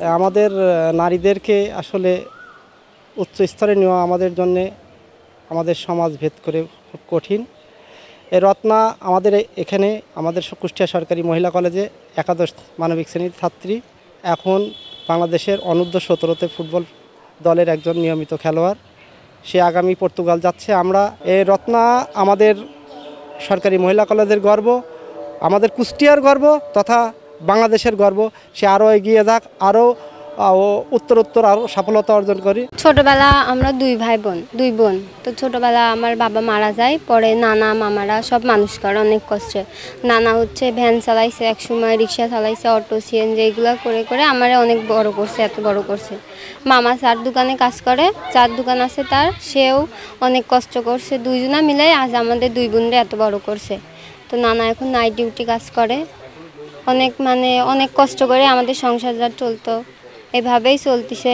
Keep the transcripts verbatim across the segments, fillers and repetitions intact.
আমাদের নারীদেরকে আসলে উচ্চ স্তরে নেওয়া আমাদের জন্যে আমাদের সমাজ ভেদ করে খুব কঠিন। এই রত্না আমাদের এখানে আমাদের কুষ্টিয়া সরকারি মহিলা কলেজে একাদশ মানবিক শ্রেণীর ছাত্রী, এখন বাংলাদেশের অনূর্ধ্ব সতেরোতে ফুটবল দলের একজন নিয়মিত খেলোয়াড়। সে আগামী পর্তুগাল যাচ্ছে। আমরা এই রত্না আমাদের সরকারি মহিলা কলেজের গর্ব, আমাদের কুষ্টিয়ার গর্ব তথা বাংলাদেশের গর্ব। সে আরও এগিয়ে যাক, আরও উত্তরোত্তর আরও সফলতা অর্জন করি। ছোটবেলা আমরা দুই ভাই বোন দুই বোন তো ছোটবেলা আমার বাবা মারা যায়, পরে নানা মামারা সব মানুষ করে অনেক কষ্টে। নানা হচ্ছে ভ্যান চালাইছে, একসময় রিক্সা চালাইছে, অটো সিএনজি এগুলো করে করে আমার অনেক বড় করছে, এত বড় করছে। মামা চার দোকানে কাজ করে, চার দোকান আছে তার, সেও অনেক কষ্ট করছে। দুইজনা মিলে আজ আমাদের দুই বোনরা এত বড় করছে। তো নানা এখন নাইট ডিউটি কাজ করে, অনেক মানে অনেক কষ্ট করে আমাদের সংসারটা চলতো, এভাবেই চলতেছে।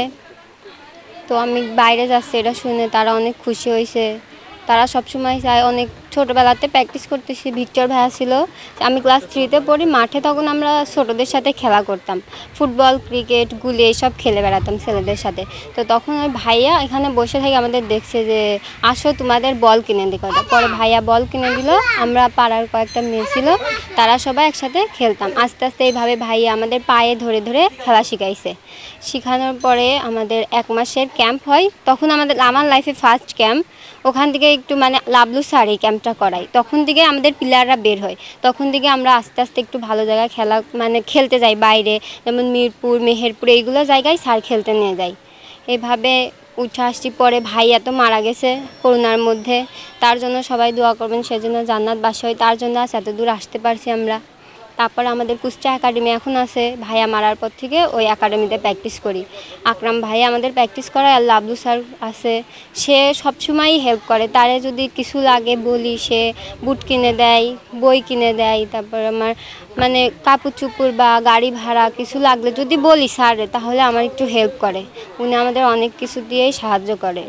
তো আমি বাইরে যাচ্ছি এটা শুনে তারা অনেক খুশি হয়েছে। তারা সবসময় চায়, অনেক ছোটোবেলাতে প্র্যাকটিস করতেছি। ভিক্টর ভাইয়া ছিল, আমি ক্লাস থ্রিতে পড়ি, মাঠে তখন আমরা ছোটোদের সাথে খেলা করতাম, ফুটবল ক্রিকেট গুলি এইসব খেলে বেড়াতাম ছেলেদের সাথে। তো তখন ওই ভাইয়া এখানে বসে থেকে আমাদের দেখছে যে আসো তোমাদের বল কিনে দিই কথা। পরে ভাইয়া বল কিনে দিল, আমরা পাড়ার কয়েকটা মেয়ে ছিল তারা সবাই একসাথে খেলতাম। আস্তে আস্তে এইভাবে ভাইয়া আমাদের পায়ে ধরে ধরে খেলা শিখাইছে। শেখানোর পরে আমাদের এক মাসের ক্যাম্প হয়, তখন আমাদের আমার লাইফে ফার্স্ট ক্যাম্প। ওখান থেকে একটু মানে লাভলু স্যার এই ক্যাম্পটা করাই, তখন থেকে আমাদের প্লেয়াররা বের হয়। তখন থেকে আমরা আস্তে আস্তে একটু ভালো জায়গায় খেলা মানে খেলতে যাই বাইরে, যেমন মিরপুর মেহেরপুর এইগুলো জায়গায় স্যার খেলতে নিয়ে যাই। এইভাবে উঠে আসছি। পরে ভাইয়া তো মারা গেছে করোনার মধ্যে, তার জন্য সবাই দোয়া করবেন, সেজন্য জান্নাতবাসী হয়, তার জন্য আজ এত দূর আসতে পারছি আমরা। তারপর আমাদের কুষ্টিয়া একাডেমি এখন আছে, ভাইয়া মারার পর থেকে ওই একাডেমিতে প্র্যাকটিস করি। আকরাম ভাইয়া আমাদের প্র্যাকটিস করায়, আর লাভলু স্যার আছে, সে সবসময়ই হেল্প করে। তারে যদি কিছু লাগে বলি, সে বুট কিনে দেয়, বই কিনে দেয়। তারপর আমার মানে কাপড় চুপুর বা গাড়ি ভাড়া কিছু লাগলে যদি বলি স্যারে, তাহলে আমার একটু হেল্প করে। উনি আমাদের অনেক কিছু দিয়েই সাহায্য করে।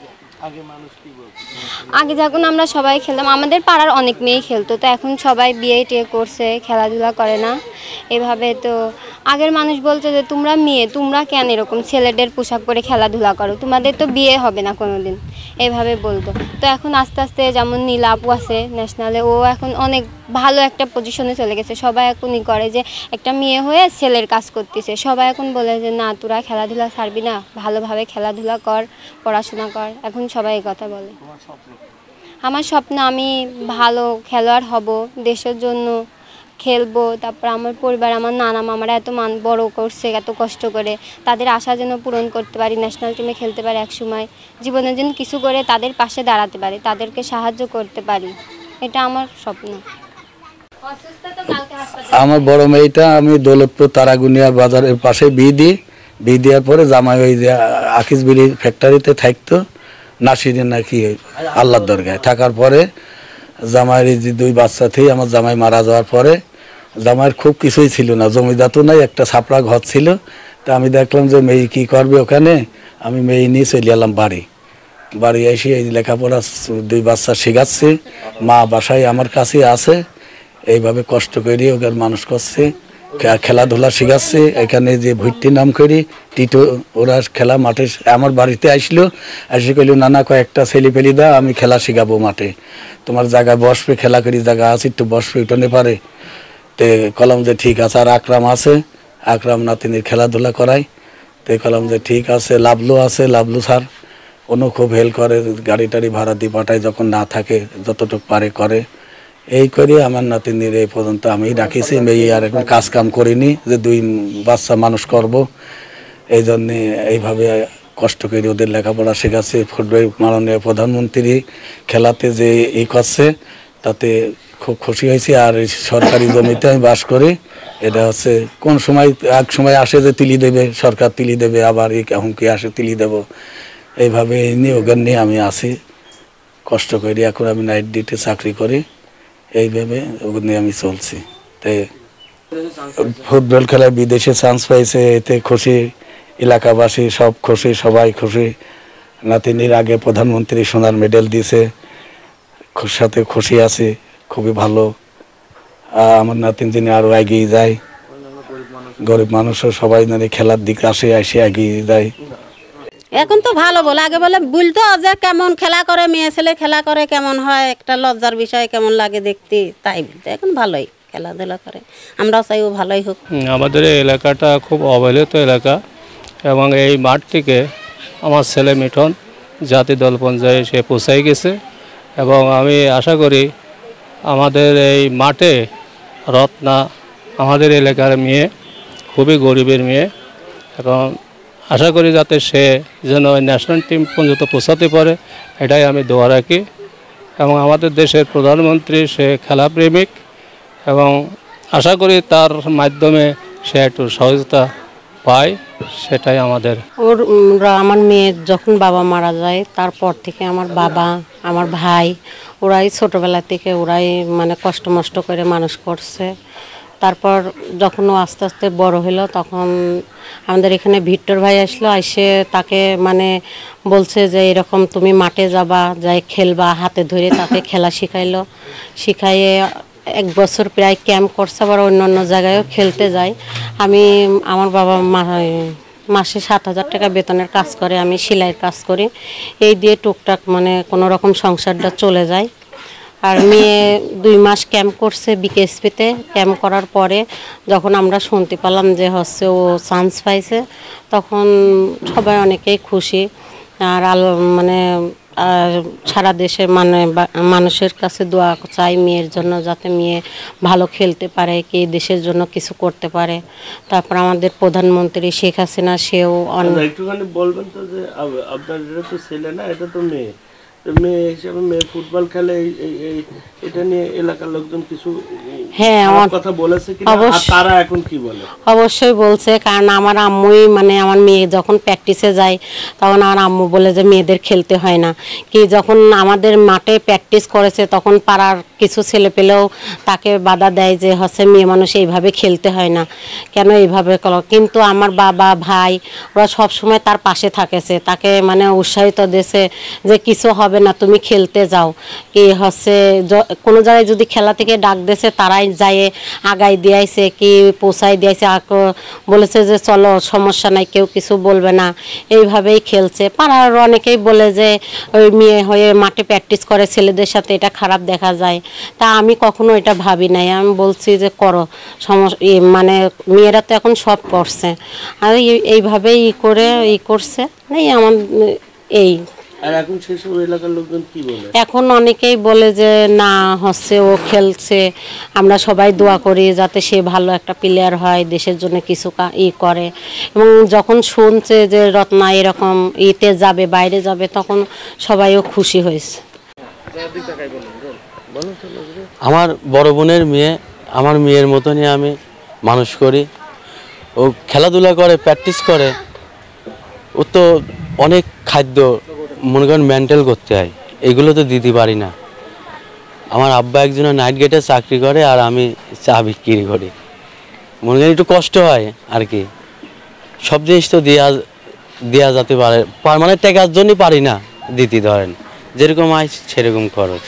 আগে যখন আমরা সবাই খেলতাম, আমাদের পাড়ার অনেক মেয়েই খেলতো, তো এখন সবাই বিয়ে টিয়ে করছে, খেলাধুলা করে না এভাবে। তো আগের মানুষ বলতো যে তোমরা মেয়ে, তোমরা কেন এরকম ছেলেদের পোশাক পরে খেলাধুলা করো, তোমাদের তো বিয়ে হবে না কোনো দিন, এইভাবে বলতো। তো এখন আস্তে আস্তে যেমন নীলা আপু আছে ন্যাশনালে, ও এখন অনেক ভালো একটা পজিশনে চলে গেছে। সবাই এখনই করে যে একটা মেয়ে হয়ে ছেলের কাজ করতেছে, সবাই এখন বলে যে না তোরা খেলাধুলা ছাড়বি না, ভালোভাবে খেলাধুলা কর, পড়াশোনা কর, এখন সবাই এই কথা বলে। আমার স্বপ্ন আমি ভালো খেলোয়াড় হব, দেশের জন্য খেলবো। তারপর আমার পরিবার, আমার নানা মামারা এত মান বড় করছে এত কষ্ট করে, তাদের আশা যেন পূরণ করতে পারি, ন্যাশনাল টিমে খেলতে পারি একসময়, জীবনের জন্য কিছু করে তাদের পাশে দাঁড়াতে পারি, তাদেরকে সাহায্য করতে পারি, এটা আমার স্বপ্ন। আমার বড় মেয়েটা আমি দৌলতপুর তারাগুনিয়া বাজারের পাশে বিয়ে দিই, বিয়ে দেওয়ার পরে জামাই ওই যে আকিস বিড়ি ফ্যাক্টরিতে থাকতো, নাসিরের নাকি আল্লাহর দরগায় থাকার পরে জামাইয়ের যে দুই বাচ্চা থেকে আমার জামাই মারা যাওয়ার পরে জামাইয়ের খুব কিছুই ছিল না, জমিদাতো নাই, একটা ছাপড়া ঘর ছিল। তা আমি দেখলাম যে মেয়ে কী করবে ওখানে, আমি মেয়ে নিয়ে চলে এলাম বাড়ি। বাড়ি এসে এই লেখাপড়া দুই বাচ্চা শেখাচ্ছি, মা বাসায় আমার কাছে আছে, এইভাবে কষ্ট করে ওকে মানুষ করছে, খেলাধুলা শেখাচ্ছে। এখানে যে ভর্তি নাম করি টিটো, ওরা খেলা মাঠে আমার বাড়িতে আসলো, এসে কইল নানা কয়েকটা ছেলে পেলি দা, আমি খেলা শেখাবো মাঠে, তোমার জায়গায় বসবে, খেলা করি জায়গা আছে একটু বসবে উঠোনে পারে। তে কলাম যে ঠিক আছে। আর আকরাম আছে, আকরাম নাতিনির খেলাধুলা করায়। তো কলাম যে ঠিক আছে। লাভলু আছে, লাভলু স্যার উনিও খুব হেল্প করে, গাড়ি টাড়ি ভাড়া দিয়ে পাঠায়, যখন না থাকে যতটুকু পারে করে। এই করে আমার নাতিনির এই পর্যন্ত আমি রাখিছি। মেয়ে আর এখন কাজ কাম করিনি, যে দুই বাচ্চা মানুষ করব, এই জন্যে এইভাবে কষ্ট করে ওদের লেখাপড়া শেখাচ্ছে। ফুটবল মাননীয় প্রধানমন্ত্রী খেলাতে যে ই করছে তাতে খুব খুশি হয়েছি। আর সরকারি জমিতে আমি বাস করি, এটা হচ্ছে কোন সময় এক সময় আসে যে তিলি দেবে, সরকার তিলি দেবে, আবার এই হুমকি আসে তিলি দেব, এইভাবে এই নিয়ে ওখান নিয়ে আমি আসি, কষ্ট করি। এখন আমি নাইট ডিউটি চাকরি করি, এইভাবে ওখানে আমি চলছি। তাই ফুটবল খেলায় বিদেশে চান্স পাইছে, এতে খুশি, এলাকাবাসী সব খুশি, সবাই খুশি। নাতিনির আগে প্রধানমন্ত্রী সোনার মেডেল দিয়েছে, সাথে খুশি আছি, খুবই ভালো। আমার নাতিন যিনি আরও এগিয়ে যায়। গরিব মানুষও সবাই মানে খেলার দিকে আসে এসে এগিয়ে দেয়। এখন তো ভালো বলে, আগে বলে বলতো যে কেমন খেলা করে, মেয়ে ছেলে খেলা করে কেমন হয়, একটা লজ্জার বিষয়, কেমন লাগে দেখতে, তাই বলতো। এখন ভালোই খেলাধুলা করে, আমরাও চাই ও ভালোই হোক। আমাদের এই এলাকাটা খুব অবহেলিত এলাকা এবং এই মাঠ থেকে আমার ছেলে মিঠন জাতীয় দল পর্যায়ে সে পৌঁছাই গেছে এবং আমি আশা করি আমাদের এই মাঠে রত্না আমাদের এলাকার মেয়ে, খুবই গরিবের মেয়ে, এবং আশা করি যাতে সে যেন ন্যাশনাল টিম পর্যন্ত পৌঁছাতে পারে, এটাই আমি দোয়া রাখি। এবং আমাদের দেশের প্রধানমন্ত্রী সে খেলাপ্রেমিক এবং আশা করি তার মাধ্যমে সে একটু সহযোগিতা পায়, সেটাই আমাদের। ওর আমার মেয়ের যখন বাবা মারা যায় তারপর থেকে আমার বাবা, আমার ভাই, ওরাই ছোটোবেলা থেকে ওরাই মানে কষ্ট মষ্ট করে মানুষ করছে। তারপর যখন ও আস্তে আস্তে বড় হলো তখন আমাদের এখানে ভিক্টর ভাই আসলো, এসে তাকে মানে বলছে যে এরকম তুমি মাঠে যাবা, যাই খেলবা, হাতে ধরে তাকে খেলা শিখাইলো। শিখাইয়ে এক বছর প্রায় ক্যাম্প করছে, আবার অন্য অন্য জায়গায়ও খেলতে যায়। আমি আমার বাবা মাসে সাত হাজার টাকা বেতনের কাজ করে, আমি সেলাইয়ের কাজ করি, এই দিয়ে টুকটাক মানে কোনো রকম সংসারটা চলে যায়। আর মেয়ে দুই মাস ক্যাম্প করছে বিকেএসপিতে। ক্যাম্প করার পরে যখন আমরা শুনতে পেলাম যে হচ্ছে ও চান্স পাইছে, তখন সবাই অনেকেই খুশি। আর আলো মানে সারা দেশের মানে মানুষের কাছে দোয়া চাই মেয়ের জন্য, যাতে মেয়ে ভালো খেলতে পারে, কি দেশের জন্য কিছু করতে পারে। তারপর আমাদের প্রধানমন্ত্রী শেখ হাসিনা, সেও একটুখানি বলবেন তো যে আপনার এটা তো ছেলে না, এটা তো মেয়ে, মেয়ে হিসেবে মেয়ে ফুটবল খেলে, এটা নিয়ে এলাকার লোকজন কিছু হ্যাঁ আমার কথা বলেছে কি, তারা এখন কি বলে? অবশ্যই বলছে, কারণ আমার আম্মুই মানে আমার মেয়ে যখন প্র্যাকটিসে যায় তখন আমার আম্মু বলে যে মেয়েদের খেলতে হয় না, কি যখন আমাদের মাঠে প্র্যাকটিস করেছে তখন পাড়ার কিছু ছেলে পেলেও তাকে বাধা দেয় যে হচ্ছে মেয়ে মানুষ এইভাবে খেলতে হয় না, কেন এইভাবে করো। কিন্তু আমার বাবা ভাই ওরা সব সময় তার পাশে থাকেছে, তাকে মানে উৎসাহিত দিয়েছে যে কিছু হবে না, তুমি খেলতে যাও। কি হচ্ছে কোনো জায়গায় যদি খেলা থেকে ডাক দিয়েছে তারাই যায় আগাই দিয়েছে, কি পৌঁছাই দিয়েছে, বলেছে যে চলো সমস্যা নাই, কেউ কিছু বলবে না, এইভাবেই খেলছে। পাড়ার অনেকেই বলে যে ওই মেয়ে হয়ে মাঠে প্র্যাকটিস করে ছেলেদের সাথে, এটা খারাপ দেখা যায়। তা আমি কখনো এটা ভাবি নাই, আমি বলছি যে করো, সমস্যা মানে মেয়েরা তো এখন সব করছে, আর এইভাবেই ই করে ই করছে নাই আমার এই। আর এখন সেসব এলাকার লোকজন কি বলে? এখন অনেকেই বলে যে না হচ্ছে ও খেলছে, আমরা সবাই দোয়া করি যাতে সে ভালো একটা প্লেয়ার হয়, দেশের জন্য কিছু ই করে। এবং যখন শুনছে যে রত্না এরকম ইতে যাবে, বাইরে যাবে, তখন সবাইও খুশি হয়েছে। আমার বড় বোনের মেয়ে, আমার মেয়ের মতনই আমি মানুষ করি। ও খেলাধুলা করে, প্র্যাকটিস করে, ও তো অনেক খাদ্য মনে করেন মেনটেন করতে হয়, এগুলো তো দিতে পারি না। আমার আব্বা একজন নাইট গেটে চাকরি করে আর আমি চা বিক্রি করি, মনে করেন একটু কষ্ট হয় আর কি। সব জিনিস তো দেওয়া দেওয়া যেতে পারে, পার্মানেন্ট টাকার জন্যই পারি না দিতে, ধরেন যেরকম আয় সেরকম খরচ,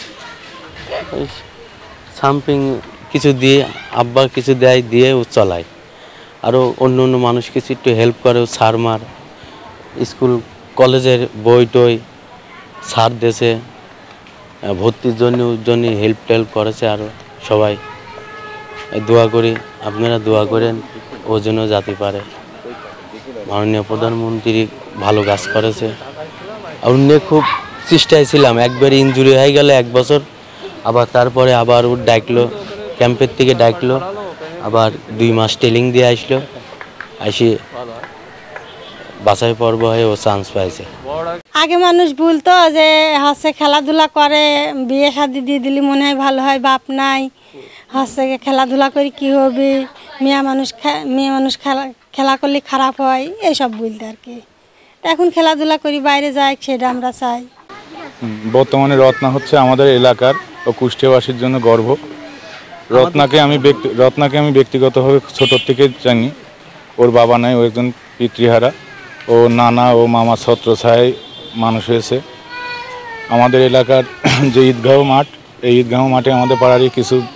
সামথিং কিছু দিয়ে আব্বা কিছু দেয়, দিয়ে ও চলায়। আরও অন্য অন্য মানুষ কিছু একটু হেল্প করে, ও সার মার স্কুল কলেজের বই টই সার দেশে ভর্তির জন্য জন্য হেল্প টেল্প করেছে। আরও সবাই দোয়া করি, আপনারা দোয়া করেন ও যেন যেতে পারে। মাননীয় প্রধানমন্ত্রী ভালো কাজ করেছে, আর উনি খুব চেষ্টায় ছিলাম। একবার ইনজুরি হয়ে গেলে এক বছর, আবার তারপরে আবার ও ডাকলো, ক্যাম্পের থেকে ডাকলো, আবার দুই মাস ট্রেনিং দিয়ে আসলো, আসি বাছাই পর্ব হয়ে ও চান্স পাইছে। আগে মানুষ বলতো যে হচ্ছে খেলাধুলা করে বিয়ে শাদি দিয়ে দিলে মনে হয় ভালো হয়, বাপ নাই, হচ্ছে খেলাধুলা করে কি হবে, মেয়ে মানুষ মেয়ে মানুষ খেলা খেলা করলে খারাপ হয়, এইসব বলতে আর কি। এখন খেলাধুলা করি, বাইরে যাই, সেটা আমরা চাই। বর্তমানে রত্না হচ্ছে আমাদের এলাকার ও কুষ্টিয়াবাসীর জন্য গর্ব। রত্নাকে আমি ব্যক্তি রত্নাকে আমি ব্যক্তিগতভাবে ছোটোর থেকে জানি। ওর বাবা নাই, ও একজন পিতৃহারা, ও নানা ও মামা ছত্রছায়ায় মানুষ হয়েছে। আমাদের এলাকার যে ঈদগাঁও মাঠ, এই ঈদগাঁও মাঠে আমাদের পাড়ারই কিছু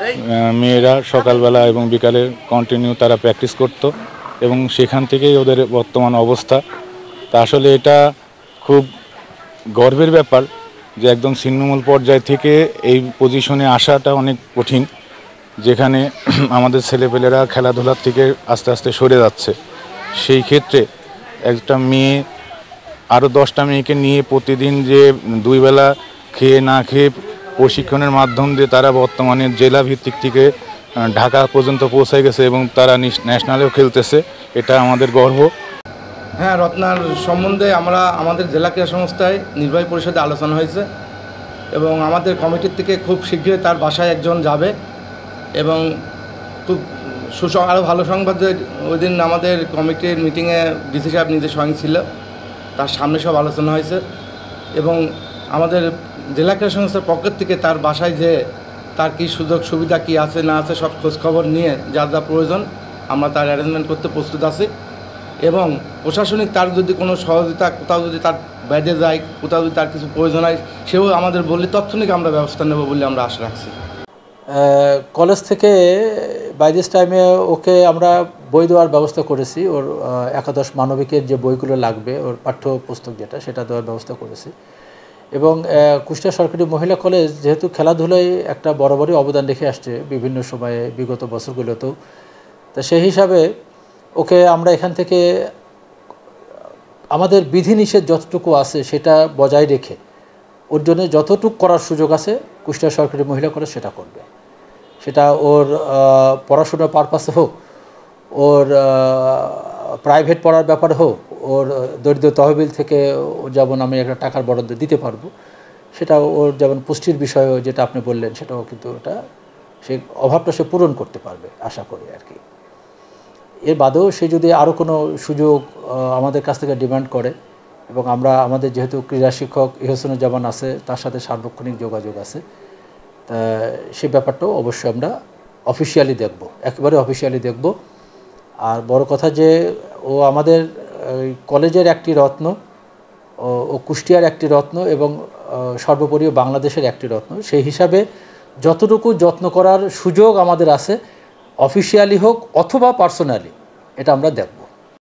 মেয়েরা সকালবেলা এবং বিকালে কন্টিনিউ তারা প্র্যাকটিস করতো এবং সেখান থেকেই ওদের বর্তমান অবস্থা। তা আসলে এটা খুব গর্বের ব্যাপার যে একদম ছিন্নমূল পর্যায় থেকে এই পজিশনে আসাটা অনেক কঠিন, যেখানে আমাদের ছেলেপেলেরা খেলাধুলার থেকে আস্তে আস্তে সরে যাচ্ছে। সেই ক্ষেত্রে একটা মেয়ে আরও দশটা মেয়েকে নিয়ে প্রতিদিন যে দুই বেলা খেয়ে না খেয়ে প্রশিক্ষণের মাধ্যম দিয়ে তারা বর্তমানে জেলা ভিত্তিক থেকে ঢাকা পর্যন্ত পৌঁছে গেছে এবং তারা ন্যাশনালেও খেলতেছে, এটা আমাদের গর্ব। হ্যাঁ, রত্নার সম্বন্ধে আমরা আমাদের জেলা ক্রীড়া সংস্থায় নির্বাহী পরিষদে আলোচনা হয়েছে এবং আমাদের কমিটির থেকে খুব শীঘ্রই তার বাসায় একজন যাবে এবং খুব সুস আরও ভালো সংবাদ, ওই দিন আমাদের কমিটির মিটিংয়ে ডিসি সাহেব নিজে স্বয়ং ছিল, তার সামনে সব আলোচনা হয়েছে এবং আমাদের জেলা ক্রীড়া সংস্থার পক্ষের থেকে তার বাসায় যে তার কী সুযোগ সুবিধা কী আছে না আছে সব খোঁজখবর নিয়ে যা যা প্রয়োজন আমরা তার অ্যারেঞ্জমেন্ট করতে প্রস্তুত আছি এবং প্রশাসনিক তার যদি কোনো সহযোগিতা কোথাও যদি তার বেঁধে যায়, কোথাও যদি তার কিছু প্রয়োজন হয়, সেও আমাদের বললে তৎক্ষণিক আমরা ব্যবস্থা নেব বলে আমরা আশা রাখছি। কলেজ থেকে বাই দিস টাইমে ওকে আমরা বই দেওয়ার ব্যবস্থা করেছি, ওর একাদশ মানবিকের যে বইগুলো লাগবে ওর পাঠ্যপুস্তক যেটা সেটা দেওয়ার ব্যবস্থা করেছি এবং কুষ্টিয়া সরকারি মহিলা কলেজ যেহেতু খেলাধুলায় একটা বরাবরই অবদান রেখে আসছে বিভিন্ন সময়ে বিগত বছরগুলোতেও, তা সেই হিসাবে ওকে আমরা এখান থেকে আমাদের বিধিনিষেধ যতটুকু আছে সেটা বজায় রেখে ওর জন্য যতটুকু করার সুযোগ আছে কুষ্টিয়া সরকারি মহিলা কলেজ সেটা করবে। সেটা ওর পড়াশোনার পারপাসে হোক, ওর প্রাইভেট পড়ার ব্যাপারে হোক, ওর দরিদ্র তহবিল থেকে যেমন আমি একটা টাকার বরাদ্দ দিতে পারবো, সেটা ওর যেমন পুষ্টির বিষয়ে যেটা আপনি বললেন সেটাও কিন্তু ওটা সেই অভাবটা সে পূরণ করতে পারবে আশা করি আর কি। এর বাদেও সে যদি আরও কোনো সুযোগ আমাদের কাছ থেকে ডিমান্ড করে এবং আমরা আমাদের যেহেতু ক্রীড়া শিক্ষক ইহসানুজ্জামান আছে তার সাথে সার্বক্ষণিক যোগাযোগ আছে, তা সে ব্যাপারটাও অবশ্যই আমরা অফিসিয়ালি দেখব, একেবারে অফিসিয়ালি দেখব। আর বড় কথা যে ও আমাদের কলেজের একটি রত্ন, ও কুষ্টিয়ার একটি রত্ন এবং সর্বোপরি বাংলাদেশের একটি রত্ন, সেই হিসাবে যতটুকু যত্ন করার সুযোগ আমাদের আছে অফিসিয়ালি হোক অথবা পার্সোনালি এটা আমরা দেখব।